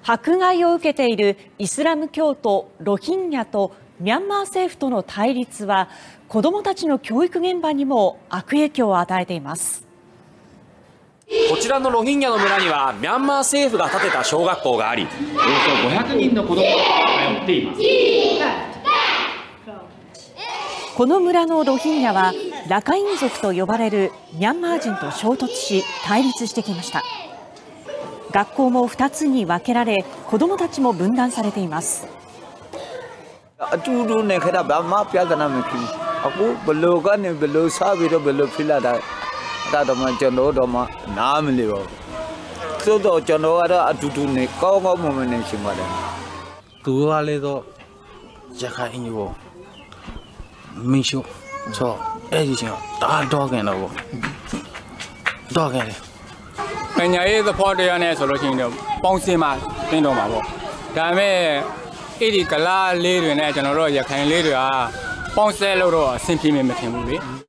迫害を受けているイスラム教徒ロヒンギャとミャンマー政府との対立は子どもたちの教育現場にも悪影響を与えています。 こちらのロヒンギャの村にはミャンマー政府が建てた小学校があり、およそ500人の子どもが通っています。 この村のロヒンギャはラカイン族と呼ばれるミャンマー人と衝突し対立してきました。学校も2つに分けられ、子どもたちも分断されています。 ပညာရေးသဘောတရားနဲ့ဆိုလို့ရှိရင်တော့ပေါင်းစည်းမှတင်တော့မှာပေါ့ဒါပေမဲ့အဲ့ဒီကလားလေးတွေနဲ့ကျွန်တော်တို့ရခိုင်လေးတွေကပေါင်းစည်းလို့တော့အဆင်ပြေမယ်မထင်ဘူးလေ